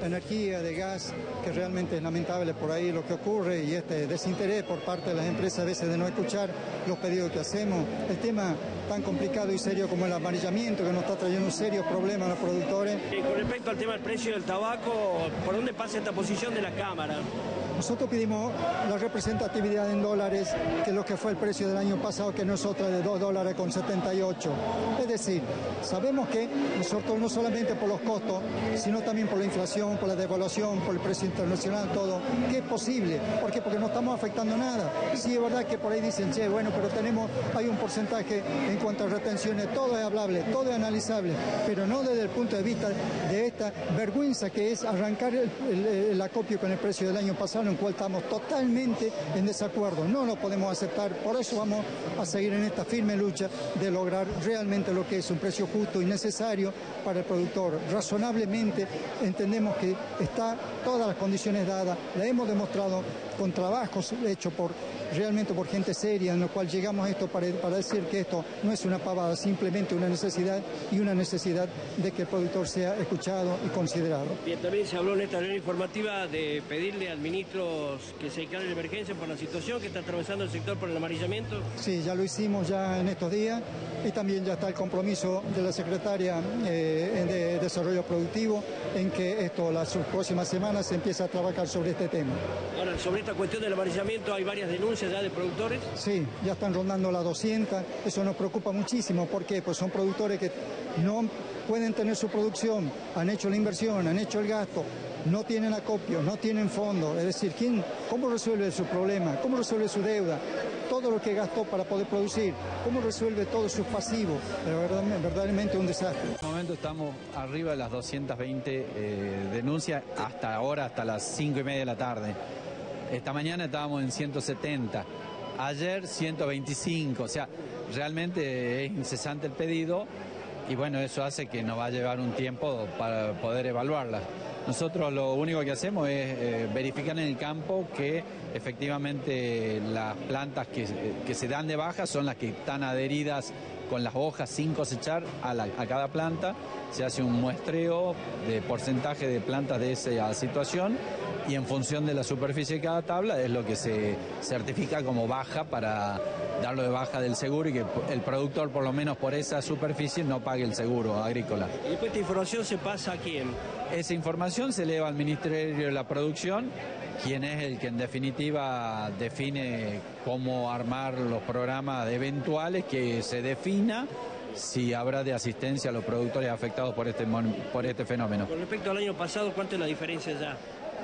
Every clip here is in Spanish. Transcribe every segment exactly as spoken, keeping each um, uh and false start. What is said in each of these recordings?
energía, de gas, que realmente es lamentable por ahí lo que ocurre y este desinterés por parte de las empresas a veces de no escuchar los pedidos que hacemos. El tema tan complicado y serio como el amarillamiento, que nos está trayendo un serio problema a los productores. Eh, con respecto al tema del precio del tabaco, ¿por dónde pasa esta posición de la Cámara? Nosotros pedimos la representatividad en dólares, que es lo que fue el precio del año pasado, que no es otra de dos dólares con setenta y ocho. Es decir, sabemos que nosotros no solamente por los costos, sino también por la inflación, por la devaluación, por el precio internacional, todo, que es posible. ¿Por qué? Porque no estamos afectando nada. Sí, es verdad que por ahí dicen, che, bueno, pero tenemos, hay un porcentaje en cuanto a retenciones, todo es hablable, todo es analizable, pero no desde el punto de vista de esta vergüenza que es arrancar el, el, el acopio con el precio del año pasado, en el cual estamos totalmente en desacuerdo. No lo podemos aceptar, por eso vamos a seguir en esta firme lucha de lograr realmente lo que es un precio justo y necesario para el productor. Razonablemente entendemos que está todas las condiciones dadas, la hemos demostrado con trabajos hechos por realmente por gente seria, en lo cual llegamos a esto para, para decir que esto no es una pavada, simplemente una necesidad y una necesidad de que el productor sea escuchado y considerado. Bien, también se habló en esta reunión informativa de pedirle al ministro que se declare la emergencia por la situación que está atravesando el sector por el amarillamiento. Sí, ya lo hicimos ya en estos días y también ya está el compromiso de la secretaria eh, de Desarrollo Productivo en que esto las próximas semanas se empieza a trabajar sobre este tema. Ahora, sobre esta cuestión del amarillamiento hay varias denuncias ya de productores. Sí, ya están rondando las doscientas, eso nos preocupa muchísimo. ¿Por qué? Pues son productores que no pueden tener su producción, han hecho la inversión, han hecho el gasto, no tienen acopio, no tienen fondo. Es decir, ¿quién, ¿cómo resuelve su problema? ¿Cómo resuelve su deuda? Todo lo que gastó para poder producir, ¿cómo resuelve todos sus pasivos? Pero verdaderamente, verdaderamente un desastre. En este momento estamos arriba de las doscientas veinte eh, denuncias, hasta ahora, hasta las cinco y media de la tarde. Esta mañana estábamos en ciento setenta, ayer ciento veinticinco, o sea, realmente es incesante el pedido y bueno, eso hace que nos va a llevar un tiempo para poder evaluarlas. Nosotros lo único que hacemos es eh, verificar en el campo que efectivamente las plantas que, que se dan de baja son las que están adheridas con las hojas sin cosechar a, la, a cada planta. Se hace un muestreo de porcentaje de plantas de esa situación y en función de la superficie de cada tabla es lo que se certifica como baja para darlo de baja del seguro y que el productor por lo menos por esa superficie no pague el seguro agrícola. ¿Y después esta información se pasa a quién? Esa información se eleva al Ministerio de la Producción, quien es el que en definitiva define cómo armar los programas eventuales que se defina si habrá de asistencia a los productores afectados por este, por este fenómeno. Con respecto al año pasado, ¿cuánto es la diferencia ya?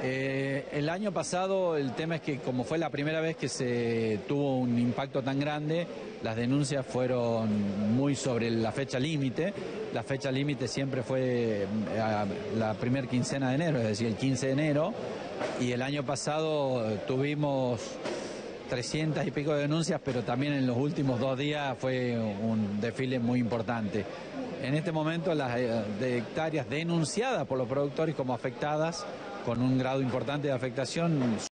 Eh, el año pasado el tema es que como fue la primera vez que se tuvo un impacto tan grande, las denuncias fueron muy sobre la fecha límite. La fecha límite siempre fue la primera quincena de enero, es decir, el quince de enero, y el año pasado tuvimos trescientas y pico de denuncias, pero también en los últimos dos días fue un desfile muy importante. En este momento las de hectáreas denunciadas por los productores como afectadas, con un grado importante de afectación,